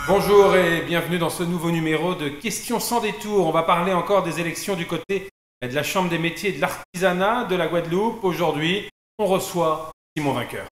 Bonjour et bienvenue dans ce nouveau numéro de Questions sans détour. On va parler encore des élections du côté de la Chambre des métiers et de l'artisanat de la Guadeloupe. Aujourd'hui, on reçoit Simon Vainqueur.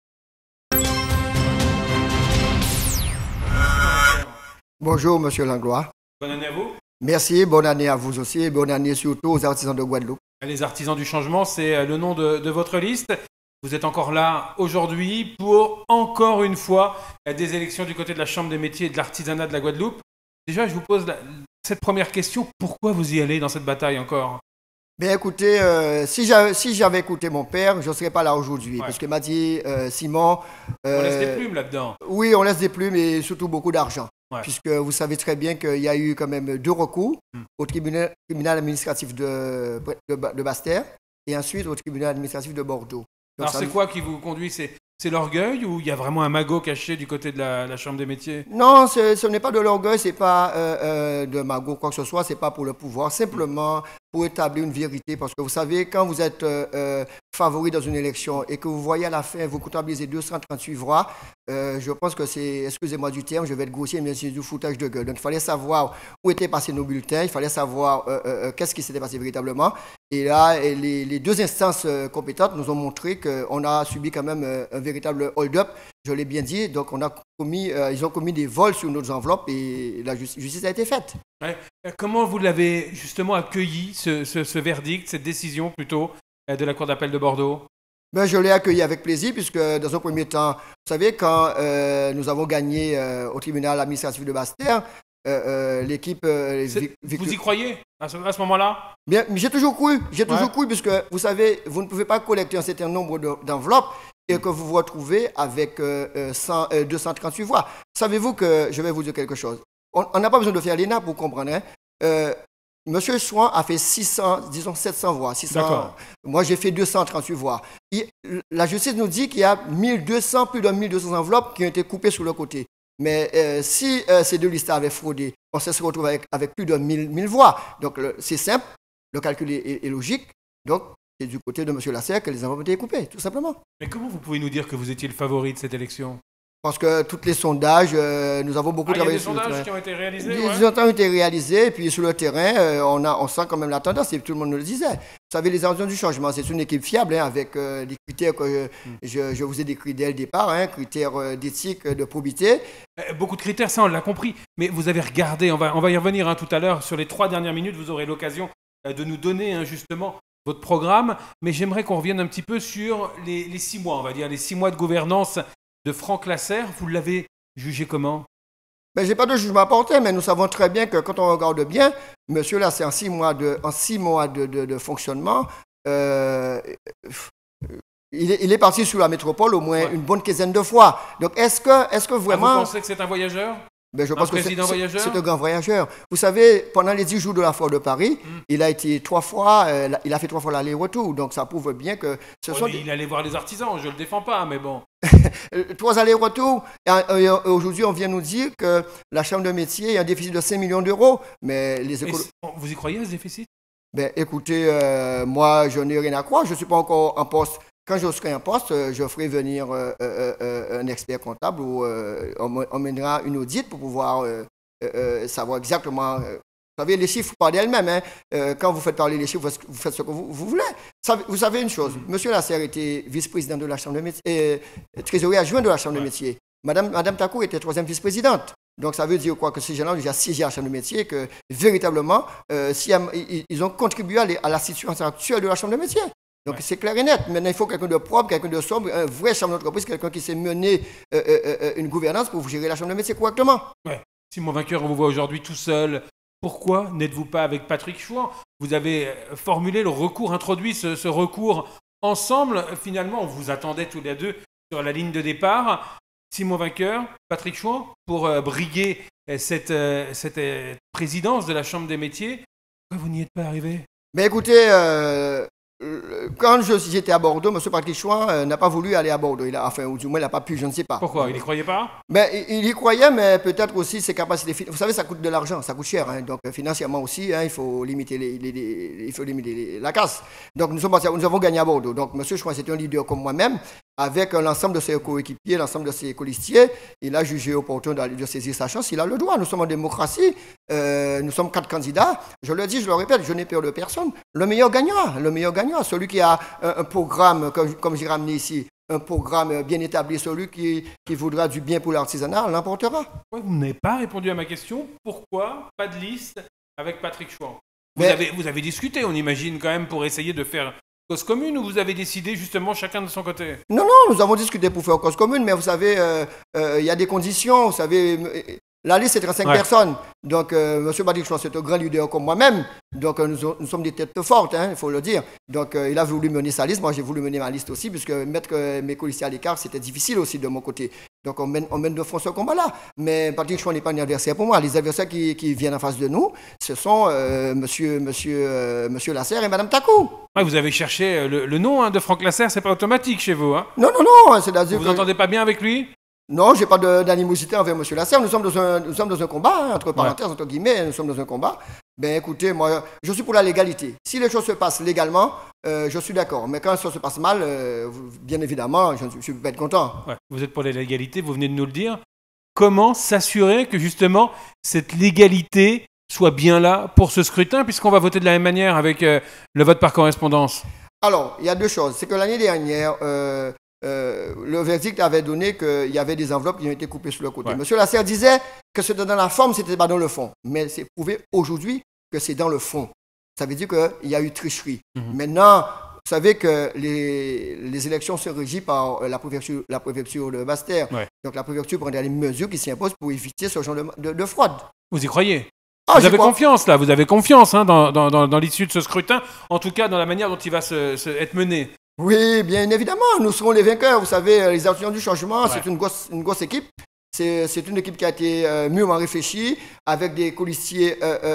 Bonjour, Monsieur Langlois. Bonne année à vous. Merci, bonne année à vous aussi et bonne année surtout aux artisans de Guadeloupe. Les artisans du changement, c'est le nom de votre liste. Vous êtes encore là aujourd'hui pour, encore une fois, des élections du côté de la Chambre des métiers et de l'artisanat de la Guadeloupe. Déjà, je vous pose cette première question. Pourquoi vous y allez dans cette bataille encore ? Bien écoutez, si j'avais écouté mon père, je ne serais pas là aujourd'hui. Parce qu'il m'a dit, Simon... on laisse des plumes là-dedans. Oui, on laisse des plumes et surtout beaucoup d'argent. Ouais. Puisque vous savez très bien qu'il y a eu quand même 2 recours au tribunal administratif de Basse-Terre et ensuite au tribunal administratif de Bordeaux. Donc, alors c'est quoi qui vous conduit ? C'est l'orgueil ou il y a vraiment un magot caché du côté de la Chambre des métiers ? Non, ce n'est pas de l'orgueil, ce n'est pas de magot, quoi que ce soit, ce n'est pas pour le pouvoir, simplement pour établir une vérité. Parce que vous savez, quand vous êtes favori dans une élection et que vous voyez à la fin, vous comptabilisez 238 voix, je pense que c'est, excusez-moi du terme, je vais être grossier, mais c'est du foutage de gueule. Donc il fallait savoir où étaient passés nos bulletins, il fallait savoir qu'est-ce qui s'était passé véritablement. Et là, les 2 instances compétentes nous ont montré qu'on a subi quand même un véritable hold-up, je l'ai bien dit. Donc ils ont commis des vols sur nos enveloppes et la justice a été faite. Ouais. Comment vous l'avez justement accueilli, ce verdict, cette décision plutôt, de la Cour d'appel de Bordeaux ? Ben, je l'ai accueilli avec plaisir puisque dans un premier temps, vous savez, quand nous avons gagné au tribunal administratif de Basse-Terre, l'équipe... vous y croyez à ce moment-là ? Bien, j'ai toujours cru, puisque vous savez, vous ne pouvez pas collecter un certain nombre d'enveloppes et que vous vous retrouvez avec 238 voix. Savez-vous que, je vais vous dire quelque chose, on n'a pas besoin de faire l'ENA pour comprendre, hein. Monsieur Chouan a fait 700 voix. 600, moi, j'ai fait 238 voix. La justice nous dit qu'il y a plus de 1200 enveloppes qui ont été coupées sur le côté. Mais si ces 2 listes avaient fraudé, on se retrouve avec plus de 1000 voix. Donc, c'est simple, le calcul est logique. Donc, c'est du côté de M. Lasserre que les enveloppes ont été coupées, tout simplement. Mais comment vous pouvez nous dire que vous étiez le favori de cette élection ? Parce que tous les sondages, nous avons beaucoup travaillé sur le terrain. Il y a des sondages qui ont été réalisés. Les sondages ont été réalisés, et puis sur le terrain, on sent quand même la tendance, et tout le monde nous le disait. Vous savez, les artisans du changement, c'est une équipe fiable, hein, avec des critères que je vous ai décrits dès le départ, hein, critères d'éthique, de probité. Beaucoup de critères, ça on l'a compris. Mais vous avez regardé, on va y revenir hein, tout à l'heure, sur les 3 dernières minutes, vous aurez l'occasion de nous donner hein, justement votre programme. Mais j'aimerais qu'on revienne un petit peu sur les 6 mois, on va dire, les 6 mois de gouvernance de Franck Lasserre. Vous l'avez jugé comment ? Ben, je n'ai pas de jugement à porter, mais nous savons très bien que quand on regarde bien, M. Lasserre, en 6 mois de fonctionnement, il est parti sur la métropole au moins une bonne quinzaine de fois. Donc, est-ce que vraiment... vous pensez que c'est un voyageur ? Ben, je pense que c'est un grand voyageur. Vous savez, pendant les 10 jours de la foire de Paris, il a été 3 fois, il a fait 3 fois l'aller-retour. Donc, ça prouve bien que ce sont... Il allait voir les artisans, je ne le défends pas, mais bon. 3 allers-retours. Et aujourd'hui, on vient nous dire que la Chambre de métier a un déficit de 5 millions d'euros. Mais vous y croyez à ce déficit ? Ben, écoutez, moi, je n'ai rien à croire. Je ne suis pas encore en poste. Quand je serai en poste, je ferai venir un expert comptable ou on mènera une audite pour pouvoir savoir exactement. Vous savez, les chiffres parlent d'elles-mêmes. Hein. Quand vous faites parler les chiffres, vous faites ce que vous voulez. Vous savez une chose, M. Lasserre était vice-président de la Chambre de métier, trésorier adjoint de la Chambre de métier. Madame Tacour était 3e vice-présidente. Donc ça veut dire quoi? Que ces gens-là ont déjà siégé à la Chambre de métier, que véritablement, ils ont contribué à la situation actuelle de la Chambre de métier. Donc c'est clair et net. Maintenant, il faut quelqu'un de propre, quelqu'un de sobre, un vrai chef d'entreprise, quelqu'un qui sait mener une gouvernance pour gérer la Chambre de métier correctement. Ouais. Simon Vainqueur, on vous voit aujourd'hui tout seul. Pourquoi n'êtes-vous pas avec Patrick Chouan? Vous avez formulé le recours, introduit ce recours ensemble. Finalement, on vous attendait tous les deux sur la ligne de départ. Simon Vainqueur, Patrick Chouan, pour briguer cette présidence de la Chambre des métiers. Pourquoi vous n'y êtes pas arrivé? Ben écoutez, quand j'étais à Bordeaux, M. Patrick Chouan n'a pas voulu aller à Bordeaux. Ou du moins, il n'a pas pu, je ne sais pas. Pourquoi? Il n'y croyait pas? Ben, il y croyait, mais peut-être aussi ses capacités. Vous savez, ça coûte de l'argent, ça coûte cher. Hein, donc, financièrement aussi, hein, il faut limiter, la casse. Donc, nous avons gagné à Bordeaux. Donc, M. Chouan, c'était un leader comme moi-même. avec l'ensemble de ses coéquipiers, l'ensemble de ses colistiers. Il a jugé opportun de saisir sa chance. Il a le droit. Nous sommes en démocratie. Nous sommes 4 candidats. Je le dis, je le répète, je n'ai peur de personne. Le meilleur gagnera. Le meilleur gagnera. Celui qui a un programme, comme j'ai ramené ici, un programme bien établi, celui qui voudra du bien pour l'artisanat, l'emportera. Vous n'avez pas répondu à ma question. Pourquoi pas de liste avec Patrick Chouan? Vous avez discuté, on imagine, quand même, pour essayer de faire cause commune, ou vous avez décidé justement chacun de son côté? Non, non, nous avons discuté pour faire cause commune, mais vous savez, il y a des conditions. Vous savez, la liste, c'est 35 personnes. Donc, M. Patrick Chouan, c'est un grand leader comme moi-même. Donc, nous sommes des têtes fortes, il faut le dire. Donc, il a voulu mener sa liste. Moi, j'ai voulu mener ma liste aussi, puisque mettre mes colistiers à l'écart, c'était difficile aussi de mon côté. Donc, on mène de front ce combat-là. Mais Patrick Chouan n'est pas un adversaire pour moi. Les adversaires qui viennent en face de nous, ce sont monsieur Lasserre et Mme Takou. Ouais, vous avez cherché le nom de Franck Lasserre, c'est pas automatique chez vous, hein? Non, non, non. C'est-à-dire vous n'entendez pas bien avec lui? Non, je n'ai pas d'animosité envers M. Lasserre. Nous sommes dans un combat, entre parenthèses, entre guillemets, nous sommes dans un combat. Ben écoutez, moi, je suis pour la légalité. Si les choses se passent légalement, je suis d'accord. Mais quand ça se passe mal, bien évidemment, je ne peux pas être content. Ouais, vous êtes pour la légalité, vous venez de nous le dire. Comment s'assurer que justement cette légalité soit bien là pour ce scrutin, puisqu'on va voter de la même manière avec le vote par correspondance? Alors, il y a 2 choses. C'est que l'année dernière, le verdict avait donné qu'il y avait des enveloppes qui ont été coupées sur le côté. Ouais. Monsieur Lasserre disait que c'était dans la forme, c'était pas dans le fond. Mais c'est prouvé aujourd'hui que c'est dans le fond. Ça veut dire qu'il y a eu tricherie. Maintenant, vous savez que les élections sont régies par la préfecture de Basse-Terre. Ouais. Donc la préfecture prendra les mesures qui s'imposent pour éviter ce genre de fraude. Vous y croyez? Vous avez confiance là, vous avez confiance dans l'issue de ce scrutin, en tout cas dans la manière dont il va être mené. Oui, bien évidemment, nous serons les vainqueurs. Vous savez, les Artisans du Changement, ouais, c'est une grosse équipe. C'est une équipe qui a été mûrement réfléchie, avec des colistiers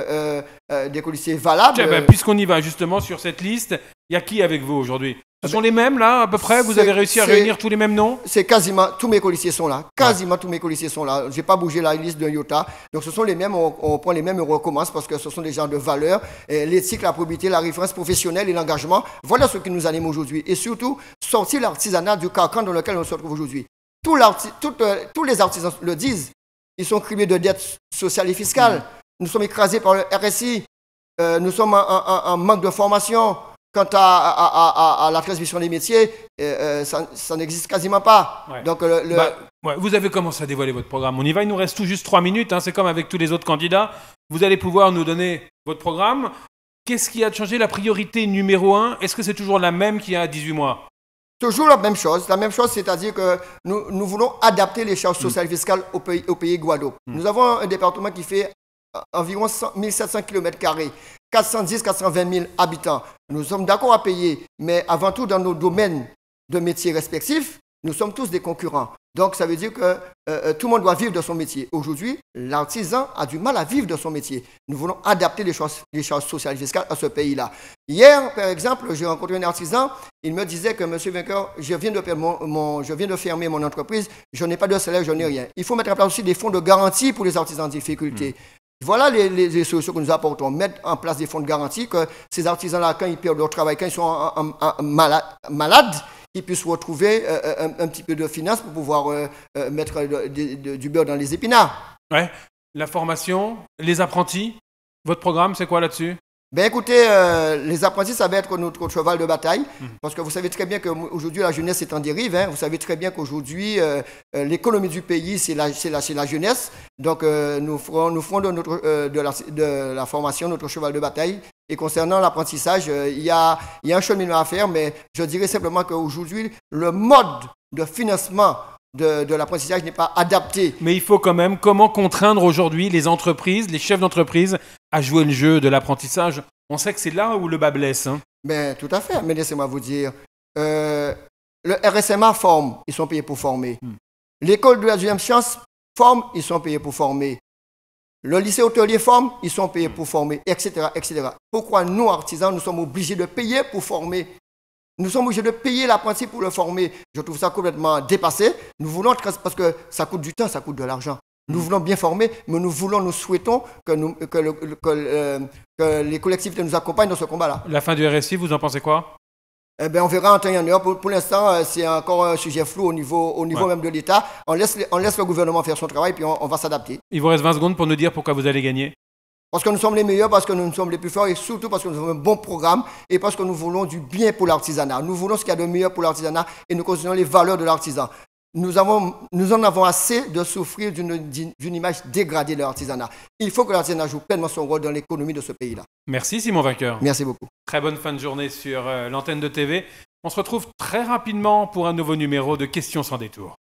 valables. Tiens, puisqu'on y va justement sur cette liste, il y a qui avec vous aujourd'hui? Ce sont les mêmes là, à peu près? Vous avez réussi à réunir tous les mêmes noms? C'est quasiment, tous mes colistiers sont là. Quasiment tous mes colistiers sont là. Je n'ai pas bougé la liste d'un iota. Donc ce sont les mêmes, on prend les mêmes et on recommence parce que ce sont des gens de valeur. L'éthique, la probité, la référence professionnelle et l'engagement. Voilà ce qui nous anime aujourd'hui. Et surtout, sortir l'artisanat du carcan dans lequel on se retrouve aujourd'hui. Tous les artisans le disent. Ils sont criblés de dettes sociales et fiscales. Nous sommes écrasés par le RSI. Nous sommes en manque de formation. Quant à la transmission des métiers, ça n'existe quasiment pas. Ouais. Donc, vous avez commencé à dévoiler votre programme. On y va, il nous reste tout juste 3 minutes. C'est comme avec tous les autres candidats. Vous allez pouvoir nous donner votre programme. Qu'est-ce qui a changé? La priorité numéro 1, est-ce que c'est toujours la même qu'il y a 18 mois? Toujours la même chose. La même chose, c'est-à-dire que nous voulons adapter les charges sociales et fiscales au pays Guadeloupe. Nous avons un département qui fait environ 1700 km², 410-420 000 habitants. Nous sommes d'accord à payer, mais avant tout dans nos domaines de métiers respectifs, nous sommes tous des concurrents. Donc ça veut dire que tout le monde doit vivre de son métier. Aujourd'hui, l'artisan a du mal à vivre de son métier. Nous voulons adapter les charges sociales et fiscales à ce pays-là. Hier, par exemple, j'ai rencontré un artisan, il me disait que monsieur Vainqueur, je viens de fermer mon entreprise, je n'ai pas de salaire, je n'ai rien. Il faut mettre en place aussi des fonds de garantie pour les artisans en difficulté. Voilà les solutions que nous apportons. Mettre en place des fonds de garantie, que ces artisans-là, quand ils perdent leur travail, quand ils sont malades, ils puissent retrouver un petit peu de finances pour pouvoir mettre du beurre dans les épinards. Ouais. La formation, les apprentis, votre programme, c'est quoi là-dessus? Ben écoutez, les apprentis, ça va être notre cheval de bataille, parce que vous savez très bien qu'aujourd'hui, la jeunesse est en dérive. Vous savez très bien qu'aujourd'hui, l'économie du pays, c'est la jeunesse. Donc, nous ferons de la formation notre cheval de bataille. Et concernant l'apprentissage, il y a un cheminement à faire, mais je dirais simplement qu'aujourd'hui, le mode de financement de l'apprentissage n'est pas adapté. Mais il faut quand même, comment contraindre aujourd'hui les entreprises, les chefs d'entreprise à jouer le jeu de l'apprentissage? On sait que c'est là où le bas blesse. Ben, tout à fait, mais laissez-moi vous dire, le RSMA forme, ils sont payés pour former. L'école de la deuxième chance forme, ils sont payés pour former. Le lycée hôtelier forme, ils sont payés pour former, etc., etc. Pourquoi nous, artisans, nous sommes obligés de payer pour former? Nous sommes obligés de payer l'apprenti pour le former. Je trouve ça complètement dépassé. Nous voulons, parce que ça coûte du temps, ça coûte de l'argent. Nous voulons bien former, mais nous souhaitons que les collectivités nous accompagnent dans ce combat-là. La fin du RSI, vous en pensez quoi? Eh bien, on verra en temps et en heure. Pour l'instant, c'est encore un sujet flou au niveau même de l'État. On laisse le gouvernement faire son travail, puis on va s'adapter. Il vous reste 20 secondes pour nous dire pourquoi vous allez gagner. Parce que nous sommes les meilleurs, parce que nous sommes les plus forts, et surtout parce que nous avons un bon programme, et parce que nous voulons du bien pour l'artisanat. Nous voulons ce qu'il y a de meilleur pour l'artisanat, et nous considérons les valeurs de l'artisan. Nous en avons assez de souffrir d'une image dégradée de l'artisanat. Il faut que l'artisanat joue pleinement son rôle dans l'économie de ce pays-là. Merci Simon Vainqueur. Merci beaucoup. Très bonne fin de journée sur l'antenne de TV. On se retrouve très rapidement pour un nouveau numéro de Questions sans détour.